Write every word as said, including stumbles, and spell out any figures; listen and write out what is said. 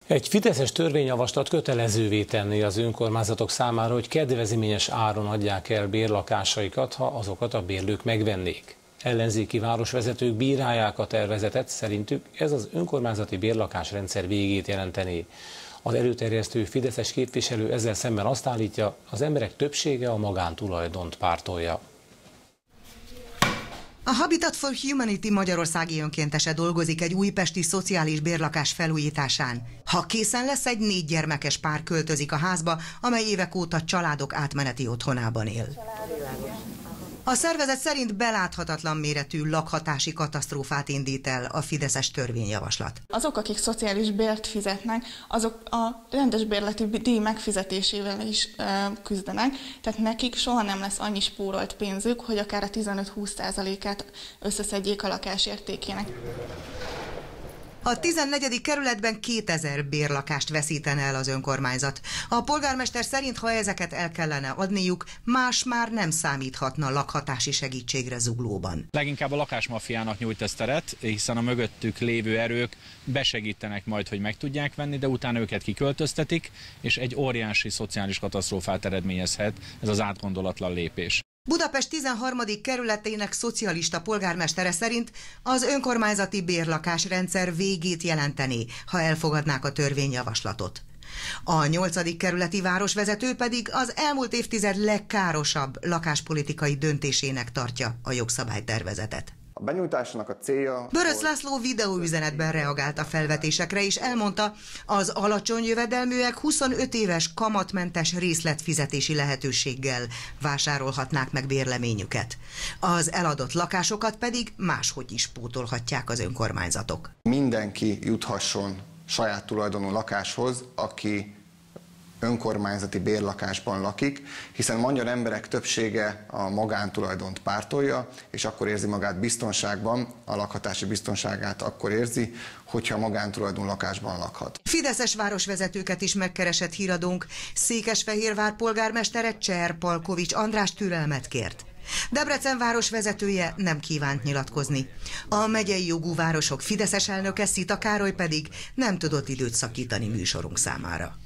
Egy fideszes törvényjavaslat kötelezővé tenné az önkormányzatok számára, hogy kedvezményes áron adják el bérlakásaikat, ha azokat a bérlők megvennék. Ellenzéki városvezetők bírálják a tervezetet, szerintük ez az önkormányzati bérlakásrendszer végét jelentené. Az előterjesztő fideszes képviselő ezzel szemben azt állítja, az emberek többsége a magántulajdont pártolja. A Habitat for Humanity magyarországi önkéntese dolgozik egy újpesti szociális bérlakás felújításán. Ha készen lesz, egy négy gyermekes pár költözik a házba, amely évek óta családok átmeneti otthonában él. A szervezet szerint beláthatatlan méretű lakhatási katasztrófát indít el a fideszes törvényjavaslat. Azok, akik szociális bért fizetnek, azok a rendes bérleti díj megfizetésével is e, küzdenek, tehát nekik soha nem lesz annyi spórolt pénzük, hogy akár a tizenöt-húsz százalékát összeszedjék a lakás értékének. A tizennegyedik kerületben kétezer bérlakást veszítene el az önkormányzat. A polgármester szerint, ha ezeket el kellene adniuk, más már nem számíthatna lakhatási segítségre Zuglóban. Leginkább a lakásmafiának nyújt ez teret, hiszen a mögöttük lévő erők besegítenek majd, hogy meg tudják venni, de utána őket kiköltöztetik, és egy óriási szociális katasztrófát eredményezhet ez az átgondolatlan lépés. Budapest tizenharmadik kerületének szocialista polgármestere szerint az önkormányzati bérlakásrendszer végét jelentené, ha elfogadnák a törvényjavaslatot. A nyolcadik kerületi városvezető pedig az elmúlt évtized legkárosabb lakáspolitikai döntésének tartja a jogszabálytervezetet. A benyújtásnak a célja... Börös László videóüzenetben reagált a felvetésekre, és elmondta, az alacsony jövedelműek huszonöt éves kamatmentes részletfizetési lehetőséggel vásárolhatnák meg bérleményüket. Az eladott lakásokat pedig máshogy is pótolhatják az önkormányzatok. Mindenki juthasson saját tulajdonú lakáshoz, aki önkormányzati bérlakásban lakik, hiszen magyar emberek többsége a magántulajdont pártolja, és akkor érzi magát biztonságban, a lakhatási biztonságát akkor érzi, hogyha magántulajdon lakásban lakhat. Fideszes városvezetőket is megkeresett híradónk. Székesfehérvár polgármestere Cser Palkovics András türelmet kért. Debrecen városvezetője nem kívánt nyilatkozni. A megyei jogú városok fideszes elnöke Szita Károly pedig nem tudott időt szakítani műsorunk számára.